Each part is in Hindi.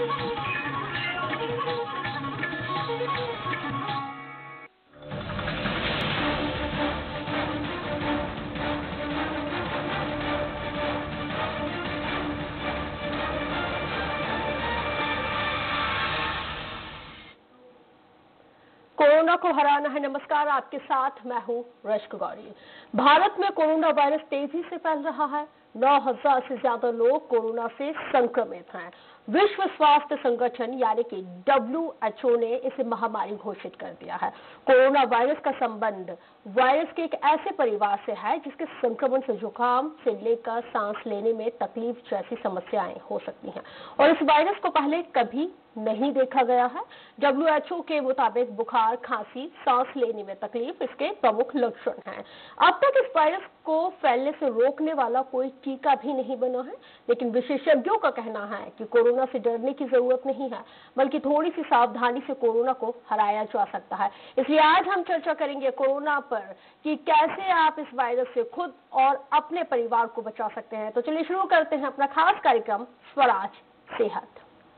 कोरोना को हराना है। नमस्कार, आपके साथ मैं हूं रश्क गौरी। भारत में कोरोना वायरस तेजी से फैल रहा है। 9,000 से ज्यादा लोग कोरोना से संक्रमित हैं। विश्व स्वास्थ्य संगठन यानी कि WHO ने इसे महामारी घोषित कर दिया है। कोरोना वायरस का संबंध वायरस के एक ऐसे परिवार से है जिसके संक्रमण से जुकाम से लेकर सांस लेने में तकलीफ जैसी समस्याएं हो सकती हैं और इस वायरस को पहले कभी नहीं देखा गया है। WHO के मुताबिक बुखार, खांसी, सांस लेने में तकलीफ इसके प्रमुख लक्षण हैं। अब तक इस वायरस को फैलने से रोकने वाला कोई टीका भी नहीं बना है, लेकिन विशेषज्ञों का कहना है कि कोरोना से डरने की जरूरत नहीं है, बल्कि थोड़ी सी सावधानी से कोरोना को हराया जा सकता है। इसलिए आज हम चर्चा करेंगे कोरोना पर कि कैसे आप इस वायरस से खुद और अपने परिवार को बचा सकते हैं। तो चलिए शुरू करते हैं अपना खास कार्यक्रम स्वराज सेहत।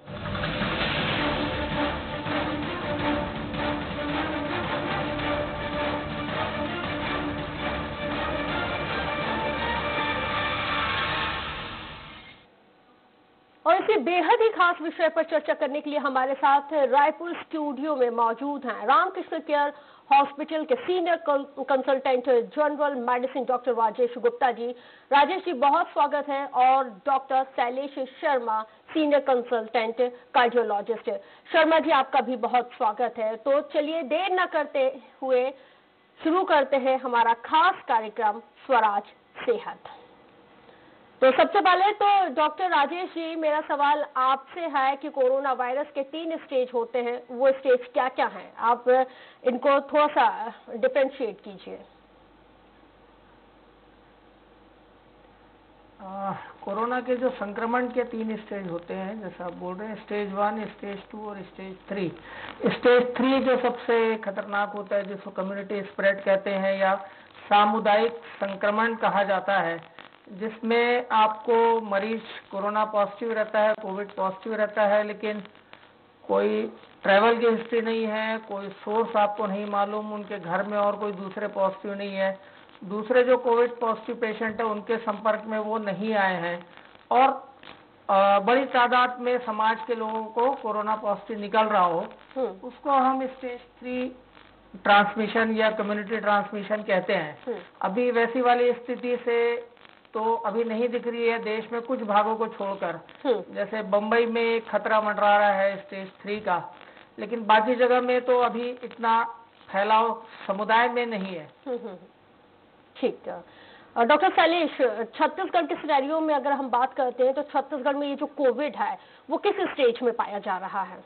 और इसी बेहद ही खास विषय पर चर्चा करने के लिए हमारे साथ रायपुर स्टूडियो में मौजूद हैं रामकृष्ण केयर हॉस्पिटल के senior consultant general medicine doctor Rajesh Gupta ji. Rajesh ji, बहुत स्वागत है। और doctor Shailesh Sharma, senior consultant cardiologist. Sharma ji, आपका भी बहुत स्वागत है। तो चलिए देर न करते हुए शुरू करते हैं हमारा खास कार्यक्रम स्वराज सेहत। तो सबसे पहले तो डॉक्टर राजेश जी, मेरा सवाल आपसे है कि कोरोना वायरस के 3 स्टेज होते हैं, वो स्टेज क्या क्या हैं? आप इनको थोड़ा सा डिफरेंशिएट कीजिए। कोरोना के जो संक्रमण के 3 स्टेज होते हैं, जैसा आप बोल रहे हैं, स्टेज 1, स्टेज 2 और स्टेज 3। स्टेज 3 जो सबसे खतरनाक होता है, जिसको कम्युनिटी स्प्रेड कहते हैं या सामुदायिक संक्रमण कहा जाता है, जिसमें आपको मरीज कोरोना पॉजिटिव रहता है, कोविड पॉजिटिव रहता है, लेकिन कोई ट्रैवल की हिस्ट्री नहीं है, कोई सोर्स आपको नहीं मालूम, उनके घर में और कोई दूसरे पॉजिटिव नहीं है, दूसरे जो कोविड पॉजिटिव पेशेंट है उनके संपर्क में वो नहीं आए हैं और बड़ी तादाद में समाज के लोगों को कोरोना पॉजिटिव निकल रहा हो, उसको हम स्टेज 3 ट्रांसमिशन या कम्युनिटी ट्रांसमिशन कहते हैं। अभी वैसी वाली स्थिति से तो अभी नहीं दिख रही है देश में, कुछ भागों को छोड़कर। जैसे बंबई में खतरा मंडरा रहा है स्टेज 3 का, लेकिन बाकी जगह में तो अभी इतना फैलाव समुदाय में नहीं है। ठीक है। डॉक्टर शैलेश, छत्तीसगढ़ के सिनेरियो में अगर हम बात करते हैं तो छत्तीसगढ़ में ये जो कोविड है वो किस स्टेज में पाया जा रहा है?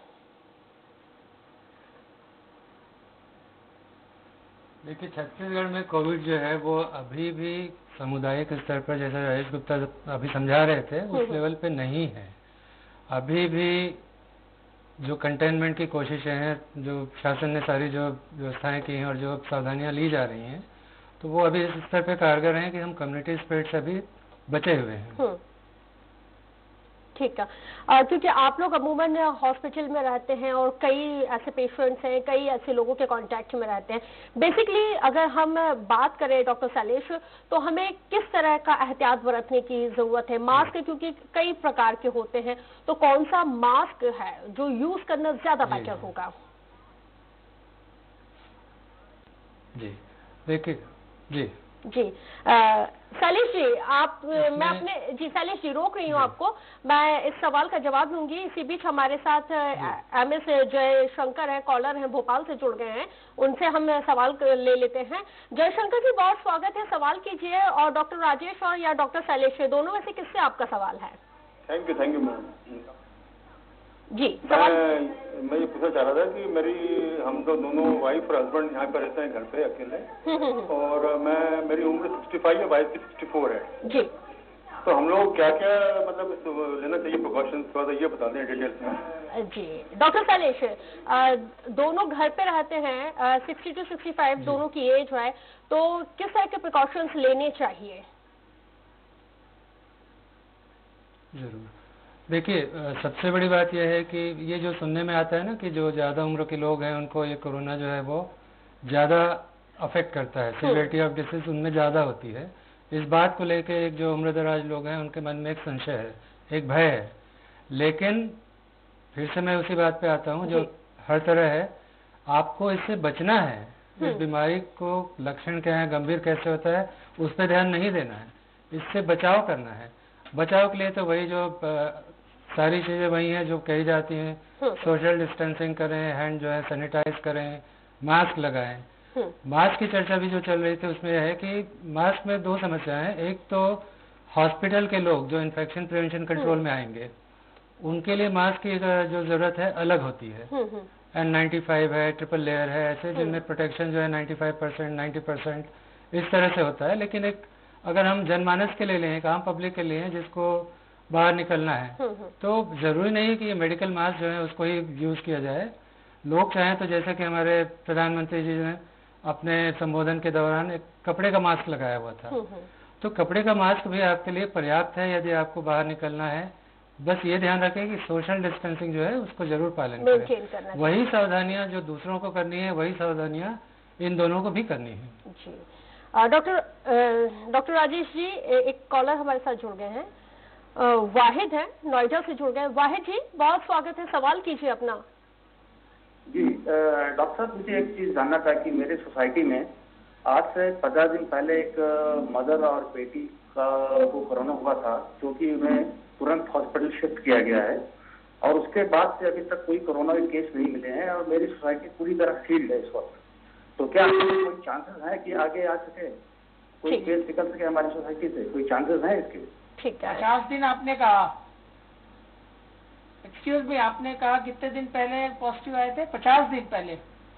देखिए, छत्तीसगढ़ में कोविड जो है वो अभी भी सामुदायिक स्तर पर, जैसा राजेश गुप्ता अभी समझा रहे थे, उस लेवल पे नहीं है। अभी भी जो कंटेनमेंट की कोशिशें हैं, जो शासन ने सारी जो व्यवस्थाएं की हैं और जो सावधानियां ली जा रही हैं, तो वो अभी इस स्तर पे कारगर हैं कि हम कम्युनिटी स्प्रेड से अभी बचे हुए हैं। ठीक है। क्योंकि आप लोग अमूमन हॉस्पिटल में रहते हैं और कई ऐसे पेशेंट्स हैं, कई ऐसे लोगों के कांटेक्ट में रहते हैं। बेसिकली अगर हम बात करें डॉक्टर शैलेश, तो हमें किस तरह का एहतियात बरतने की जरूरत है? मास्क क्योंकि कई प्रकार के होते हैं, तो कौन सा मास्क है जो यूज करना ज्यादा बेटर होगा? जी देखिए, जी शैलेश जी, आप मैं अपने शैलेश जी रोक रही हूँ आपको, मैं इस सवाल का जवाब दूंगी। इसी बीच हमारे साथ MS जयशंकर है, कॉलर हैं, भोपाल से जुड़ गए हैं, उनसे हम सवाल ले लेते हैं। जयशंकर जी, बहुत स्वागत है, सवाल कीजिए। और डॉक्टर राजेश और या डॉक्टर शैलेश, दोनों में से किससे आपका सवाल है? Thank you ma'am ji. मैं ये पूछना चाह रहा था कि हम तो दोनों वाइफ और हस्बैंड यहाँ पर रहते हैं घर पे अकेले, और मेरी उम्र 65 है, वाइफ की 64 है जी। तो हम लोग क्या क्या मतलब लेना चाहिए प्रिकॉशन, थोड़ा सा ये बता दें डिटेल्स में। जी डॉक्टर शैलेश, दोनों घर पे रहते हैं, 60 to 65 दोनों की एज है, तो किस तरह के प्रिकॉशंस लेने चाहिए? जरूर। देखिए, सबसे बड़ी बात यह है कि ये जो सुनने में आता है ना कि जो ज़्यादा उम्र के लोग हैं उनको ये कोरोना जो है वो ज़्यादा अफेक्ट करता है, सिवियरिटी ऑफ डिसीज उनमें ज़्यादा होती है। इस बात को लेके एक जो उम्र दराज लोग हैं उनके मन में एक संशय है, एक भय है। लेकिन फिर से मैं उसी बात पे आता हूँ जो हर तरह है, आपको इससे बचना है। इस बीमारी को लक्षण क्या है, गंभीर कैसे होता है, उस पर ध्यान नहीं देना है, इससे बचाव करना है। बचाव के लिए तो वही जो सारी चीज़ें वही हैं जो कही जाती हैं, सोशल डिस्टेंसिंग करें, हैंड जो है सैनिटाइज करें, मास्क लगाएं। मास्क की चर्चा भी जो चल रही थी उसमें यह है कि मास्क में दो समस्याएं हैं। एक तो हॉस्पिटल के लोग जो इन्फेक्शन प्रिवेंशन कंट्रोल में आएंगे उनके लिए मास्क की जो जरूरत है अलग होती है। N95 है, ट्रिपल लेयर है, ऐसे जिनमें प्रोटेक्शन जो है 95%, 90% इस तरह से होता है। लेकिन एक अगर हम जनमानस के लिए लें, एक आम पब्लिक के लिए जिसको बाहर निकलना है, तो जरूरी नहीं कि ये मेडिकल मास्क जो है उसको ही यूज किया जाए। लोग चाहें तो जैसे कि हमारे प्रधानमंत्री जी ने अपने संबोधन के दौरान एक कपड़े का मास्क लगाया हुआ था, तो कपड़े का मास्क भी आपके लिए पर्याप्त है यदि आपको बाहर निकलना है। बस ये ध्यान रखें कि सोशल डिस्टेंसिंग जो है उसको जरूर पालन करें। वही सावधानियां जो दूसरों को करनी है वही सावधानियां इन दोनों को भी करनी है। जी डॉक्टर राजेश जी, एक कॉलर हमारे साथ जुड़ गए हैं, वाहिद है, नोएडा से जुड़ गए। वाहिद जी, बहुत स्वागत है, सवाल कीजिए अपना। जी डॉक्टर साहब, मुझे एक चीज जानना था कि मेरे सोसाइटी में आज से 50 दिन पहले एक मदर और बेटी को कोरोना हुआ था, जो कि उन्हें तुरंत हॉस्पिटल शिफ्ट किया गया है और उसके बाद से अभी तक कोई कोरोना के केस नहीं मिले हैं और मेरी सोसाइटी पूरी तरह सील्ड है इस वक्त। तो क्या कोई चांसेस है कि आगे आ सके, कोई केस निकल सके हमारी सोसाइटी से, कोई चांसेस है इसके? ठीक है। 50 दिन आपने कहा, एक्सक्यूज मी, आपने कहा कितने दिन पहले पॉजिटिव आए थे? 50 दिन पहले,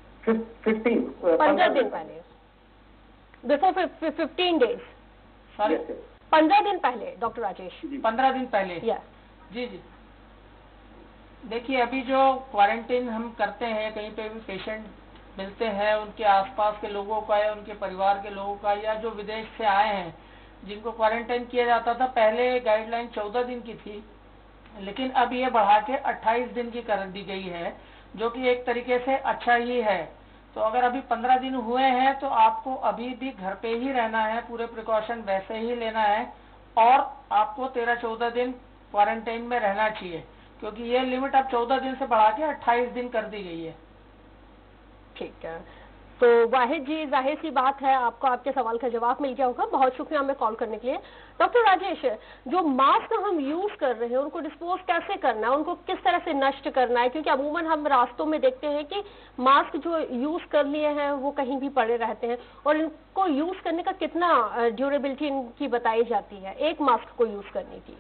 15 दिन पहले, बिफोर 15 डेज। सॉरी, 15 दिन पहले डॉक्टर राजेश। 15 दिन पहले, जी जी। देखिए, अभी जो क्वारंटीन हम करते हैं, कहीं पे भी पेशेंट मिलते हैं, उनके आसपास के लोगों का या उनके परिवार के लोगों का या जो विदेश से आए हैं जिनको क्वारंटाइन किया जाता था, पहले गाइडलाइन 14 दिन की थी, लेकिन अब ये बढ़ा के 28 दिन की कर दी गई है, जो कि एक तरीके से अच्छा ही है। तो अगर अभी 15 दिन हुए हैं तो आपको अभी भी घर पे ही रहना है, पूरे प्रिकॉशन वैसे ही लेना है और आपको 13-14 दिन क्वारंटाइन में रहना चाहिए, क्योंकि ये लिमिट अब 14 दिन से बढ़ा के 28 दिन कर दी गई है। ठीक है, तो वाहिद जी, जाहिर सी बात है आपको आपके सवाल का जवाब मिल गया होगा। बहुत शुक्रिया हमें कॉल करने के लिए। डॉक्टर राजेश, जो मास्क हम यूज कर रहे हैं उनको डिस्पोज कैसे करना है, उनको किस तरह से नष्ट करना है? क्योंकि अमूमन हम रास्तों में देखते हैं कि मास्क जो यूज कर लिए हैं वो कहीं भी पड़े रहते हैं, और इनको यूज करने का कितना ड्यूरेबिलिटी इनकी बताई जाती है एक मास्क को यूज करने की?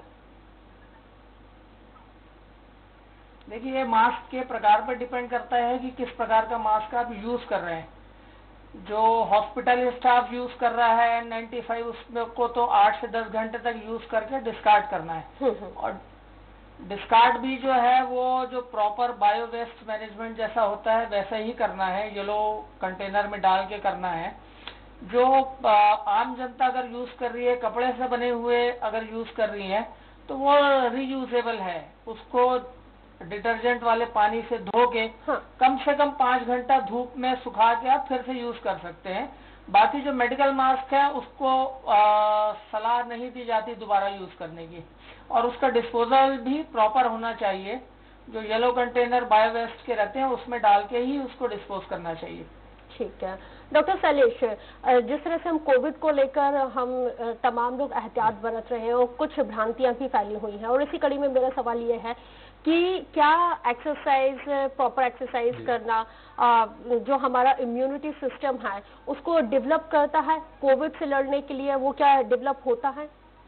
देखिए, ये मास्क के प्रकार पर डिपेंड करता है कि किस प्रकार का मास्क आप यूज कर रहे हैं। जो हॉस्पिटल स्टाफ यूज कर रहा है N95, उसमें को तो 8 से 10 घंटे तक यूज करके डिस्कार्ड करना है, और डिस्कार्ड भी जो है वो जो प्रॉपर बायो वेस्ट मैनेजमेंट जैसा होता है वैसे ही करना है, येलो कंटेनर में डाल के करना है। जो आम जनता अगर यूज कर रही है, कपड़े से बने हुए अगर यूज कर रही है तो वो रीयूजेबल है, उसको डिटर्जेंट वाले पानी से धो के कम से कम 5 घंटा धूप में सुखा के आप फिर से यूज कर सकते हैं। बाकी जो मेडिकल मास्क है उसको सलाह नहीं दी जाती दोबारा यूज करने की, और उसका डिस्पोजल भी प्रॉपर होना चाहिए। जो येलो कंटेनर बायोवेस्ट के रहते हैं उसमें डाल के ही उसको डिस्पोज करना चाहिए। ठीक है डॉक्टर शैलेश, जिस तरह से हम कोविड को लेकर हम तमाम लोग एहतियात बरत रहे हैं और कुछ भ्रांतियां भी फैली हुई हैं, और इसी कड़ी में मेरा सवाल ये है कि क्या एक्सरसाइज, प्रॉपर एक्सरसाइज करना जो हमारा इम्यूनिटी सिस्टम है उसको डेवलप करता है कोविड से लड़ने के लिए, वो क्या डेवलप होता है?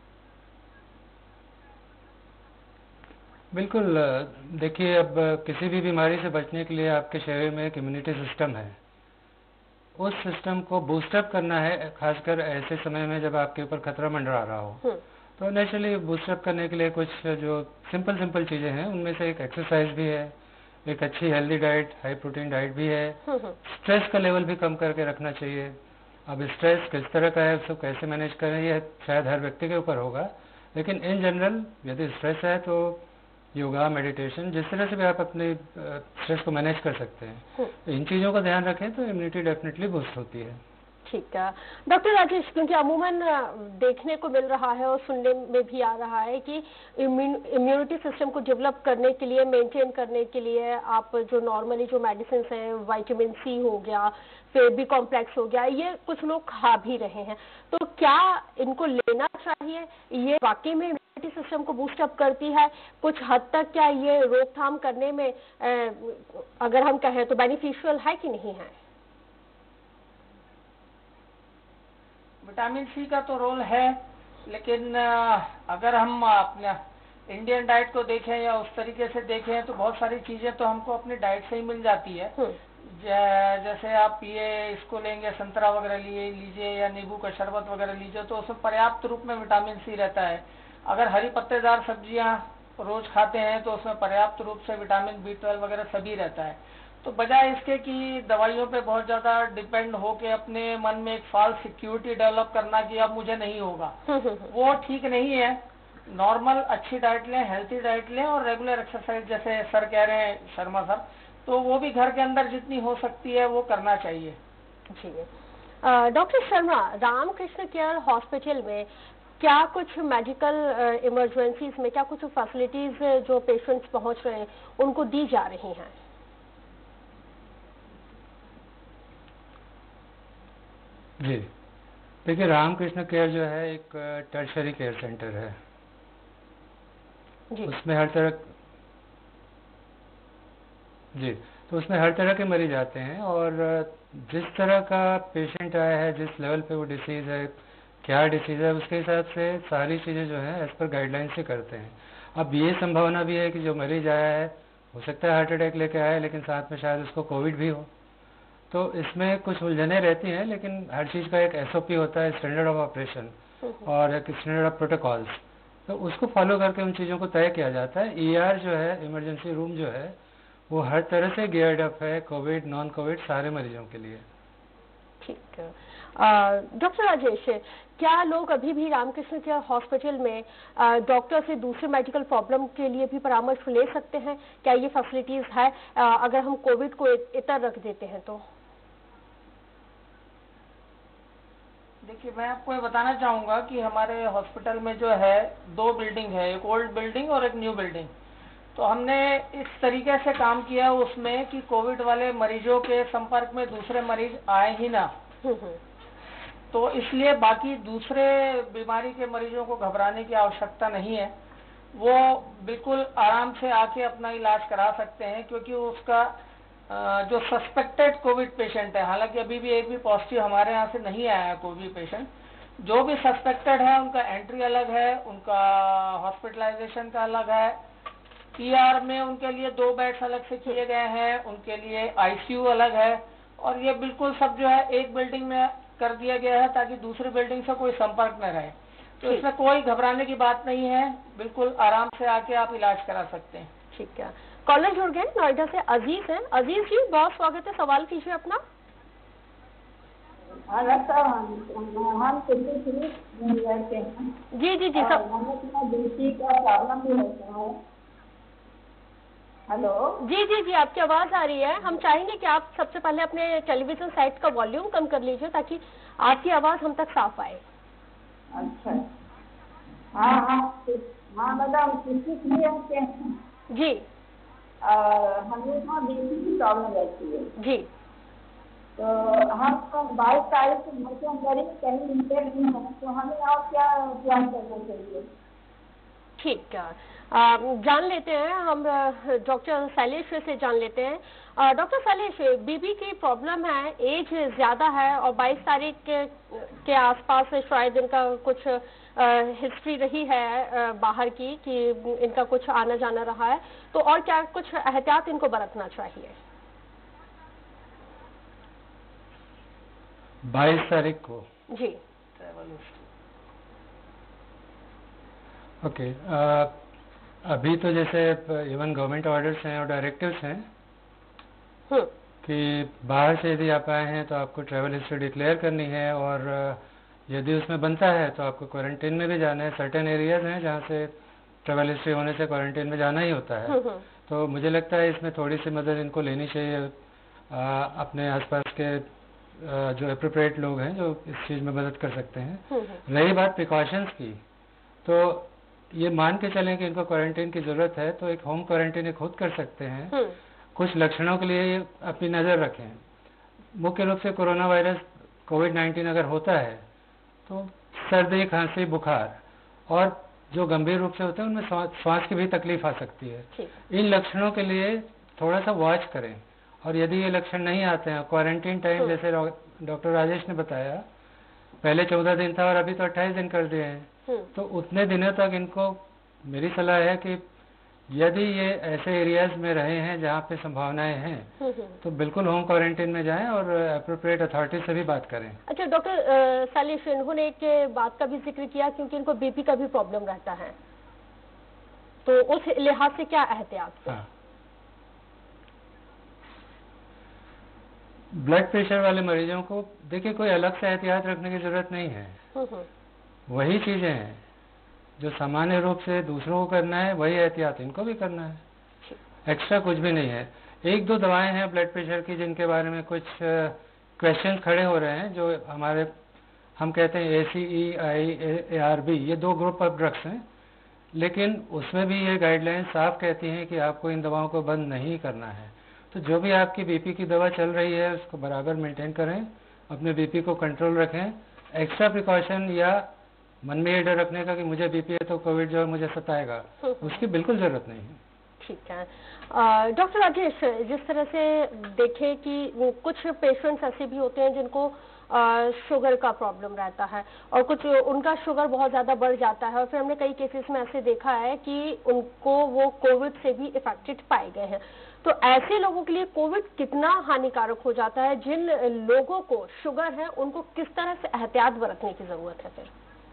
बिल्कुल। देखिए, अब किसी भी बीमारी से बचने के लिए आपके शरीर में एक इम्यूनिटी सिस्टम है, उस सिस्टम को बूस्टअप करना है, खासकर ऐसे समय में जब आपके ऊपर खतरा मंडरा रहा हो। तो नेचुरली बूस्टअप करने के लिए कुछ जो सिंपल चीजें हैं, उनमें से एक एक्सरसाइज भी है, एक अच्छी healthy diet, high protein diet भी है। स्ट्रेस का लेवल भी कम करके रखना चाहिए। अब स्ट्रेस किस तरह का है, उसको कैसे मैनेज करें, ये शायद हर व्यक्ति के ऊपर होगा, लेकिन इन जनरल यदि स्ट्रेस है तो योगा, मेडिटेशन, जिस तरह से भी आप अपने स्ट्रेस को मैनेज कर सकते हैं, इन चीज़ों का ध्यान रखें तो इम्यूनिटी डेफिनेटली बूस्ट होती है। ठीक है डॉक्टर राजेश, क्योंकि अमूमन देखने को मिल रहा है और सुनने में भी आ रहा है कि इम्यूनिटी सिस्टम को डेवलप करने के लिए, मेंटेन करने के लिए आप जो नॉर्मली जो मेडिसिन हैं, विटामिन सी हो गया, फिर बी कॉम्प्लेक्स हो गया, ये कुछ लोग खा भी रहे हैं, तो क्या इनको लेना चाहिए? ये वाकई में इम्यूनिटी सिस्टम को बूस्ट अप करती है? कुछ हद तक क्या ये रोकथाम करने में अगर हम कहें तो बेनिफिशियल है कि नहीं है? विटामिन सी का तो रोल है, लेकिन अगर हम अपने इंडियन डाइट को देखें या उस तरीके से देखें तो बहुत सारी चीजें तो हमको अपनी डाइट से ही मिल जाती है। जैसे आप ये इसको लेंगे, संतरा वगैरह लीजिए या नींबू का शरबत वगैरह लीजिए, तो उसमें पर्याप्त रूप में विटामिन सी रहता है। अगर हरी पत्तेदार सब्जियां रोज खाते हैं तो उसमें पर्याप्त रूप से विटामिन B12 वगैरह सभी रहता है। तो बजाय इसके कि दवाइयों पे बहुत ज्यादा डिपेंड होके अपने मन में एक फॉल्स सिक्योरिटी डेवलप करना कि अब मुझे नहीं होगा, वो ठीक नहीं है। नॉर्मल अच्छी डाइट लें, हेल्थी डाइट लें और रेगुलर एक्सरसाइज, जैसे सर कह रहे हैं, शर्मा सर, तो वो भी घर के अंदर जितनी हो सकती है वो करना चाहिए। जी doctor Sharma, Ramakrishna care hospital में क्या कुछ मेडिकल इमरजेंसीज में क्या कुछ फैसिलिटीज जो पेशेंट्स पहुंच रहे हैं उनको दी जा रही हैं? जी देखिए, रामकृष्ण केयर जो है एक टर्शरी केयर सेंटर है जी। उसमें हर तरह तो उसमें हर तरह के मरीज आते हैं और जिस तरह का पेशेंट आया है, जिस लेवल पे वो डिसीज है, क्या डिसीज है, उसके हिसाब से सारी चीज़ें जो है एज पर गाइडलाइन से करते हैं। अब ये संभावना भी है कि जो मरीज आया है हो सकता है हार्ट अटैक लेके आया, लेकिन साथ में शायद उसको कोविड भी हो, तो इसमें कुछ उलझने रहती हैं। लेकिन हर चीज़ का एक SOP होता है, स्टैंडर्ड ऑफ ऑपरेशन, और एक स्टैंडर्ड ऑफ प्रोटोकॉल्स, तो उसको फॉलो करके उन चीज़ों को तय किया जाता है। ER जो है, इमरजेंसी रूम जो है, वो हर तरह से गियर्ड अप है कोविड, नॉन कोविड सारे मरीजों के लिए। ठीक है डॉक्टर राजेश, क्या लोग अभी भी रामकृष्ण केयर हॉस्पिटल में डॉक्टर से दूसरे मेडिकल प्रॉब्लम के लिए भी परामर्श ले सकते हैं? क्या ये फैसिलिटीज है अगर हम कोविड को इतर रख देते हैं तो? देखिए, मैं आपको ये बताना चाहूंगा कि हमारे हॉस्पिटल में जो है 2 बिल्डिंग है, एक ओल्ड बिल्डिंग और एक न्यू बिल्डिंग। तो हमने इस तरीके से काम किया उसमें कि कोविड वाले मरीजों के संपर्क में दूसरे मरीज आए ही ना, तो इसलिए बाकी दूसरे बीमारी के मरीजों को घबराने की आवश्यकता नहीं है। वो बिल्कुल आराम से आके अपना इलाज करा सकते हैं, क्योंकि उसका जो सस्पेक्टेड कोविड पेशेंट है, हालांकि अभी भी एक भी पॉजिटिव हमारे यहाँ से नहीं आया है कोविड पेशेंट, जो भी सस्पेक्टेड है उनका एंट्री अलग है, उनका हॉस्पिटलाइजेशन का अलग है, PR में उनके लिए 2 बेड्स अलग से किए गए हैं, उनके लिए ICU अलग है, और ये बिल्कुल सब जो है एक बिल्डिंग में कर दिया गया है ताकि दूसरी बिल्डिंग से कोई संपर्क न रहे। तो इसमें कोई घबराने की बात नहीं है, बिल्कुल आराम से आके आप इलाज करा सकते हैं। ठीक है, कॉलर जुड़ गए, नोएडा से अजीज हैं। अजीज जी, बहुत स्वागत है, सवाल कीजिए अपना। हम जी जी जी सब। का प्रॉब्लम भी होता है। हेलो जी जी जी, आपकी आवाज आ रही है। हम चाहेंगे कि आप सबसे पहले अपने टेलीविजन सेट का वॉल्यूम कम कर लीजिए ताकि आपकी आवाज हम तक साफ आए। अच्छा, हाँ हाँ हाँ मैडम, जी हमें यहाँ बीपी की प्रॉब्लम रहती है जी। तो हम 22 तारीख को घर के अंदर ही कहीं मिलते नहीं हैं, तो हमें और क्या प्लान करना चाहिए? ठीक है, जान लेते हैं हम, डॉक्टर शैलेश से जान लेते हैं। डॉक्टर शैलेश, बीबी की प्रॉब्लम है, एज ज्यादा है और 22 तारीख के आसपास शायद इनका कुछ हिस्ट्री रही है बाहर की कि इनका कुछ आना जाना रहा है, तो और क्या कुछ एहतियात इनको बरतना चाहिए? 22 तारीख को जी। ओके, अभी तो जैसे इवन गवर्नमेंट ऑर्डर्स हैं और डायरेक्टिव्स हैं कि बाहर से यदि आप आए हैं तो आपको ट्रैवल हिस्ट्री डिक्लेयर करनी है, और यदि उसमें बनता है तो आपको क्वारंटीन में भी जाना है। सर्टेन एरियाज हैं जहाँ से ट्रैवल हिस्ट्री होने से क्वारंटाइन में जाना ही होता है। तो मुझे लगता है इसमें थोड़ी सी मदद इनको लेनी चाहिए, अपने आसपास के जो अप्रोप्रिएट लोग हैं जो इस चीज़ में मदद कर सकते हैं। रही बात प्रिकॉशंस की, तो ये मान के चलें कि इनको क्वारंटाइन की ज़रूरत है तो एक होम क्वारंटाइन खुद कर सकते हैं। कुछ लक्षणों के लिए अपनी नज़र रखें। मुख्य रूप से कोरोना वायरस कोविड-19 अगर होता है तो सर्दी, खांसी, बुखार और जो गंभीर रूप से होते हैं उनमें श्वास की भी तकलीफ आ सकती है। इन लक्षणों के लिए थोड़ा सा वॉच करें, और यदि ये लक्षण नहीं आते हैं, क्वारंटाइन टाइम जैसे डॉक्टर राजेश ने बताया पहले 14 दिन था और अभी तो 28 दिन कर दिए हैं, तो उतने दिनों तक इनको मेरी सलाह है कि यदि ये ऐसे एरियाज में रहे हैं जहाँ पे संभावनाएं हैं तो बिल्कुल होम क्वारंटाइन में जाएं और अप्रोप्रिएट अथॉरिटी से भी बात करें। अच्छा डॉक्टर शैलेश, इन्होंने एक बात का भी जिक्र किया क्योंकि इनको बीपी का भी प्रॉब्लम रहता है, तो उस लिहाज से क्या एहतियात है? हाँ, ब्लड प्रेशर वाले मरीजों को देखिए कोई अलग से एहतियात रखने की जरूरत नहीं है। वही चीजें हैं जो सामान्य रूप से दूसरों को करना है, वही एहतियात इनको भी करना है, एक्स्ट्रा कुछ भी नहीं है। एक दो दवाएं हैं ब्लड प्रेशर की जिनके बारे में कुछ क्वेश्चन खड़े हो रहे हैं, जो हम कहते हैं ACE, ARB, ये 2 ग्रुप ऑफ ड्रग्स हैं, लेकिन उसमें भी ये गाइडलाइन साफ कहती हैं कि आपको इन दवाओं को बंद नहीं करना है। तो जो भी आपकी बीपी की दवा चल रही है उसको बराबर मेंटेन करें, अपने बीपी को कंट्रोल रखें। एक्स्ट्रा प्रिकॉशन या मन में ये डर रखने का कि मुझे बीपी है तो कोविड जो है मुझे सताएगा, उसकी बिल्कुल जरूरत नहीं है। ठीक है। डॉक्टर राजेश, जिस तरह से देखें कि कुछ पेशेंट्स ऐसे भी होते हैं जिनको शुगर का प्रॉब्लम रहता है और कुछ उनका शुगर बहुत ज़्यादा बढ़ जाता है, और फिर हमने कई केसेस में ऐसे देखा है कि उनको वो कोविड से भी इफेक्टेड पाए गए हैं। तो ऐसे लोगों के लिए कोविड कितना हानिकारक हो जाता है? जिन लोगों को शुगर है उनको किस तरह से एहतियात बरतने की जरूरत है फिर?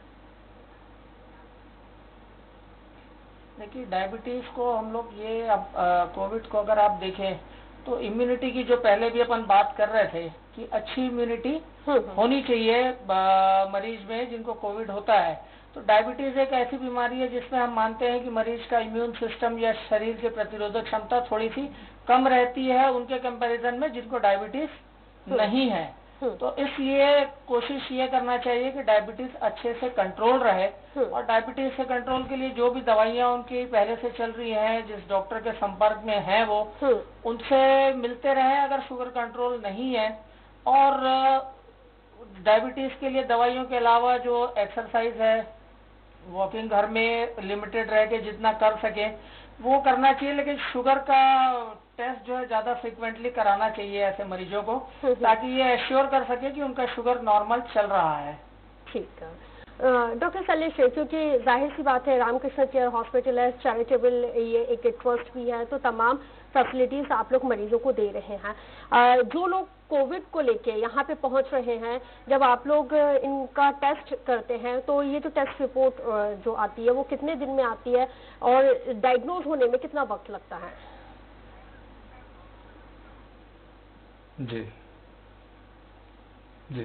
देखिए, डायबिटीज को हम लोग ये अब कोविड को अगर आप देखें तो इम्यूनिटी की जो पहले भी अपन बात कर रहे थे कि अच्छी इम्यूनिटी होनी चाहिए मरीज में जिनको कोविड होता है। तो डायबिटीज एक ऐसी बीमारी है जिसमें हम मानते हैं कि मरीज का इम्यून सिस्टम या शरीर की प्रतिरोधक क्षमता थोड़ी सी कम रहती है उनके कंपैरिजन में जिनको डायबिटीज नहीं है। तो इसलिए कोशिश ये करना चाहिए कि डायबिटीज अच्छे से कंट्रोल रहे, और डायबिटीज से कंट्रोल के लिए जो भी दवाइयाँ उनकी पहले से चल रही हैं, जिस डॉक्टर के संपर्क में है वो उनसे मिलते रहे अगर शुगर कंट्रोल नहीं है। और डायबिटीज के लिए दवाइयों के अलावा जो एक्सरसाइज है, वॉकिंग घर में लिमिटेड रह के जितना कर सके वो करना चाहिए, लेकिन शुगर का टेस्ट जो है ज्यादा फ्रिक्वेंटली कराना चाहिए ऐसे मरीजों को, ताकि ये एश्योर कर सके कि उनका शुगर नॉर्मल चल रहा है। ठीक है। डॉक्टर शैलेश, क्योंकि जाहिर सी बात है रामकृष्ण केयर हॉस्पिटल है, चैरिटेबल ये एक ट्रस्ट भी है, तो तमाम फैसिलिटीज आप लोग मरीजों को दे रहे हैं। जो लोग कोविड को लेके यहाँ पे पहुंच रहे हैं, जब आप लोग इनका टेस्ट करते हैं तो ये जो टेस्ट रिपोर्ट जो आती है वो कितने दिन में आती है और डायग्नोज होने में कितना वक्त लगता है? जी जी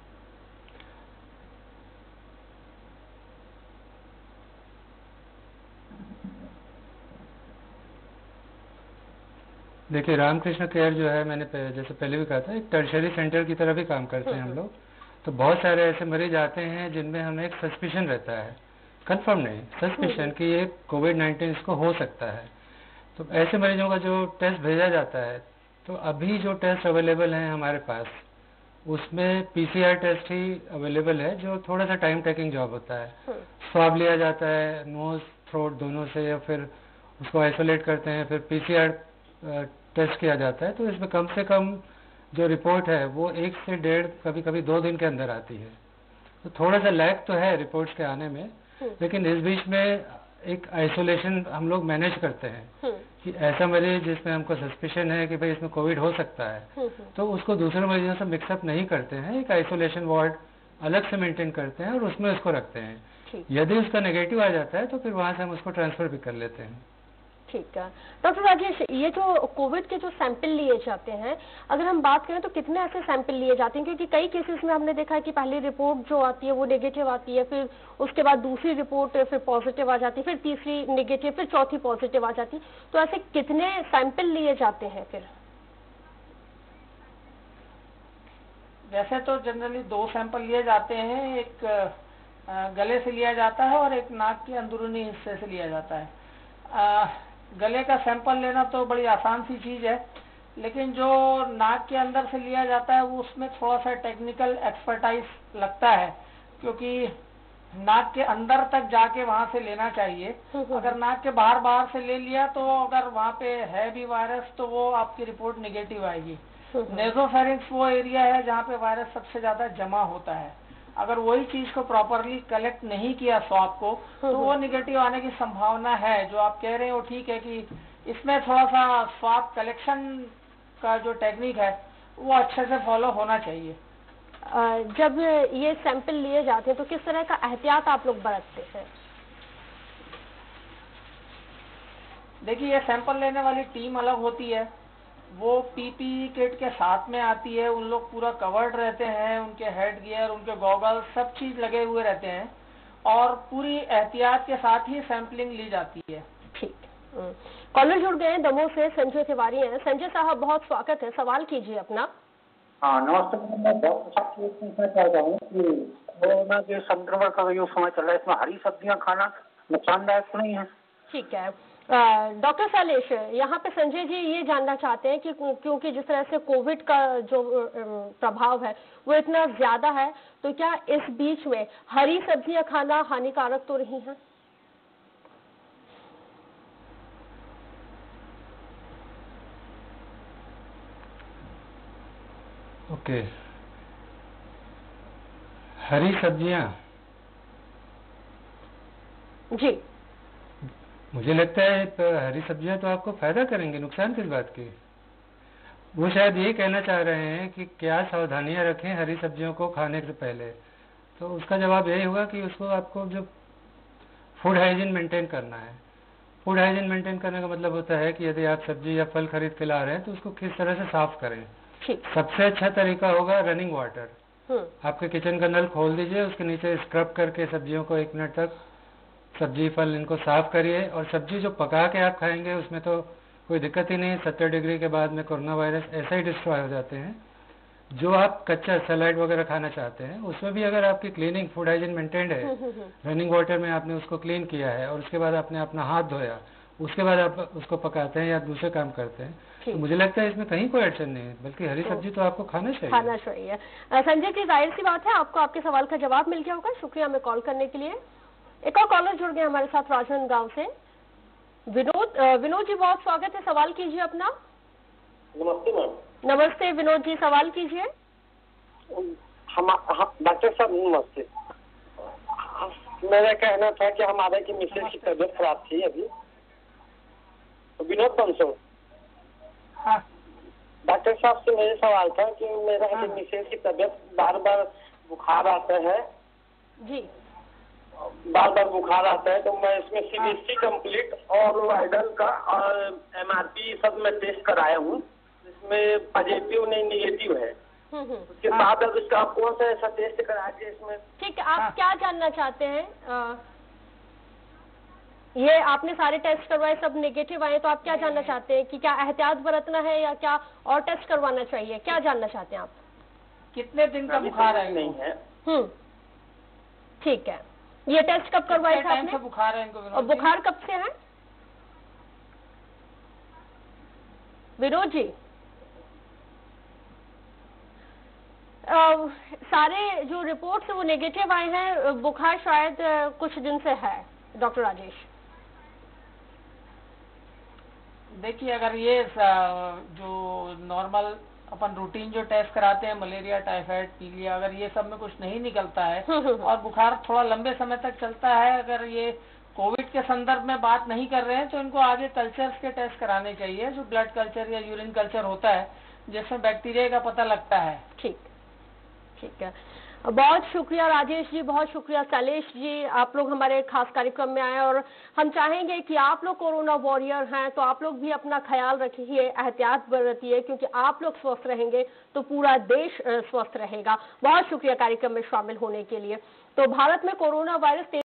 देखिए, रामकृष्ण केयर जो है, मैंने जैसे पहले भी कहा था, एक टर्शरी सेंटर की तरह भी काम करते हैं हम लोग। तो बहुत सारे ऐसे मरीज आते हैं जिनमें हमें एक सस्पिशन रहता है, कंफर्म नहीं, सस्पिशन कि ये कोविड-19 इसको हो सकता है। तो ऐसे मरीजों का जो टेस्ट भेजा जाता है, तो अभी जो टेस्ट अवेलेबल हैं हमारे पास उसमें PCR टेस्ट ही अवेलेबल है, जो थोड़ा सा टाइम टेकिंग जॉब होता है। स्वाब लिया जाता है नोज थ्रोट दोनों से, या फिर उसको आइसोलेट करते हैं, फिर PCR टेस्ट किया जाता है। तो इसमें कम से कम जो रिपोर्ट है वो 1 से 1.5 कभी कभी 2 दिन के अंदर आती है। तो थोड़ा सा लैग तो है रिपोर्ट्स के आने में, लेकिन इस बीच में एक आइसोलेशन हम लोग मैनेज करते हैं कि ऐसा मरीज जिसमें हमको सस्पिशन है कि भाई इसमें कोविड हो सकता है, तो उसको दूसरे मरीजों से मिक्सअप नहीं करते हैं, एक आइसोलेशन वार्ड अलग से मेंटेन करते हैं और उसमें उसको रखते हैं। यदि उसका नेगेटिव आ जाता है तो फिर वहां से हम उसको ट्रांसफर भी कर लेते हैं। ठीक है। डॉक्टर राजेश, ये जो कोविड के जो सैंपल लिए जाते हैं, अगर हम बात करें तो कितने ऐसे सैंपल लिए जाते हैं? क्योंकि कई केसेस में हमने देखा है कि पहली रिपोर्ट जो आती है वो नेगेटिव आती है, फिर उसके बाद दूसरी रिपोर्ट फिर पॉजिटिव आ जाती है, फिर तीसरी नेगेटिव, फिर चौथी पॉजिटिव आ जाती है। तो ऐसे कितने सैंपल लिए जाते हैं फिर? वैसे तो जनरली 2 सैंपल लिए जाते हैं, एक गले से लिया जाता है और एक नाक के अंदरूनी हिस्से से लिया जाता है। गले का सैंपल लेना तो बड़ी आसान सी चीज है, लेकिन जो नाक के अंदर से लिया जाता है वो उसमें थोड़ा सा टेक्निकल एक्सपर्टाइज लगता है, क्योंकि नाक के अंदर तक जाके वहां से लेना चाहिए। अगर नाक के बाहर से ले लिया तो अगर वहां पे है भी वायरस तो वो आपकी रिपोर्ट नेगेटिव आएगी। नेजोफेरिंक्स वो एरिया है जहाँ पे वायरस सबसे ज्यादा जमा होता है। अगर वही चीज को प्रॉपरली कलेक्ट नहीं किया स्वाब को तो वो निगेटिव आने की संभावना है। जो आप कह रहे हैं वो ठीक है कि इसमें थोड़ा सा स्वाब कलेक्शन का जो टेक्निक है वो अच्छे से फॉलो होना चाहिए। जब ये सैंपल लिए जाते हैं तो किस तरह का एहतियात आप लोग बरतते हैं? देखिए, ये सैंपल लेने वाली टीम अलग होती है, वो पीपीई किट के साथ में आती है। उन लोग पूरा कवर्ड रहते हैं, उनके हेड गियर, उनके गॉगल्स, सब चीज लगे हुए रहते हैं और पूरी एहतियात के साथ ही सैंपलिंग ली जाती है। ठीक। कॉलर जुड़ गए दमोह से, संजय तिवारी हैं। संजय साहब, बहुत स्वागत है, सवाल कीजिए अपना। हाँ नमस्ते। मैं डॉक्टर साहब से पूछना चाहता हूँ कि कोरोना के संक्रमण का जो समय चल रहा है इसमें हरी सब्जियां खाना नुकसानदायक तो नहीं है? ठीक है। डॉक्टर शैलेश, यहाँ पे संजय जी ये जानना चाहते हैं कि क्योंकि जिस तरह से कोविड का जो प्रभाव है वो इतना ज्यादा है, तो क्या इस बीच में हरी सब्जियां खाना हानिकारक तो नहीं है? ओके, हरी सब्जियां जी, मुझे लगता है हरी सब्जियां तो आपको फायदा करेंगे, नुकसान किस बात की? वो शायद ये कहना चाह रहे हैं कि क्या सावधानियां रखें हरी सब्जियों को खाने से पहले। तो उसका जवाब यही होगा कि उसको आपको जो फूड हाइजीन मेंटेन करना है। फूड हाइजीन मेंटेन करने का मतलब होता है कि यदि आप सब्जी या फल खरीद के ला रहे हैं तो उसको किस तरह से साफ करें। सबसे अच्छा तरीका होगा रनिंग वाटर। आपके किचन का नल खोल दीजिए, उसके नीचे स्क्रब करके सब्जियों को 1 मिनट तक सब्जी फल इनको साफ करिए। और सब्जी जो पका के आप खाएंगे उसमें तो कोई दिक्कत ही नहीं, 70 डिग्री के बाद में कोरोना वायरस ऐसे ही डिस्ट्रॉय हो जाते हैं। जो आप कच्चा सलाद वगैरह खाना चाहते हैं उसमें भी अगर आपकी क्लीनिंग फूड हाइजीन मेंटेन्ड है, रनिंग वाटर में आपने उसको क्लीन किया है और उसके बाद आपने अपना हाथ धोया, उसके बाद आप उसको पकाते हैं या दूसरे काम करते हैं, तो मुझे लगता है इसमें कहीं कोई अड़चन नहीं है, बल्कि हरी सब्जी तो आपको खाना चाहिए। संजय जी, जाहिर सी बात है आपको आपके सवाल का जवाब मिल गया होगा। शुक्रिया हमें कॉल करने के लिए। एक और कॉलर जुड़ गए हमारे साथ राजनांदगांव से, विनोद जी, बहुत स्वागत है, सवाल कीजिए अपना। नमस्ते मैम। नमस्ते विनोद जी, सवाल कीजिए। डॉक्टर साहब नमस्ते। मेरा कहना था कि हमारे की मिसेज की तबीयत खराब थी अभी, विनोद बंसो। हाँ। डॉक्टर साहब से मेरे सवाल था कि मेरा मिसेज की तबीयत बार बार बुखार आता है जी, बार बार बुखार आता है, तो मैं इसमें सीबीसी कंप्लीट और वायरल का और एमआरपी सब मैं टेस्ट कराया हूँ, इसमें पॉजिटिव नहीं निगेटिव है। उसके बाद अब इसका कौन सा ऐसा टेस्ट करा के इसमें? ठीक है, आप क्या जानना चाहते हैं? ये आपने सारे टेस्ट करवाए, सब नेगेटिव आए, तो आप क्या जानना चाहते हैं कि क्या एहतियात बरतना है या क्या और टेस्ट करवाना चाहिए? क्या जानना चाहते हैं आप? कितने दिन का बुखार है? नहीं है। ठीक है, ये टेस्ट कब करवाए थे आपने? बुखार है इनको? और बुखार कब से है विनोद जी? सारे जो रिपोर्ट्स वो नेगेटिव आए हैं, बुखार शायद कुछ दिन से है। डॉक्टर राजेश, देखिए, अगर ये जो नॉर्मल अपन रूटीन जो टेस्ट कराते हैं, मलेरिया, टाइफाइड, पीलिया, अगर ये सब में कुछ नहीं निकलता है और बुखार थोड़ा लंबे समय तक चलता है, अगर ये कोविड के संदर्भ में बात नहीं कर रहे हैं तो इनको आगे कल्चर्स के टेस्ट कराने चाहिए, जो ब्लड कल्चर या यूरिन कल्चर होता है जिसमें बैक्टीरिया का पता लगता है। ठीक है। बहुत शुक्रिया राजेश जी, बहुत शुक्रिया शैलेश जी, आप लोग हमारे खास कार्यक्रम में आए। और हम चाहेंगे कि आप लोग कोरोना वॉरियर हैं तो आप लोग भी अपना ख्याल रखिए, एहतियात बरतिए, क्योंकि आप लोग स्वस्थ रहेंगे तो पूरा देश स्वस्थ रहेगा। बहुत शुक्रिया कार्यक्रम में शामिल होने के लिए। तो भारत में कोरोना वायरस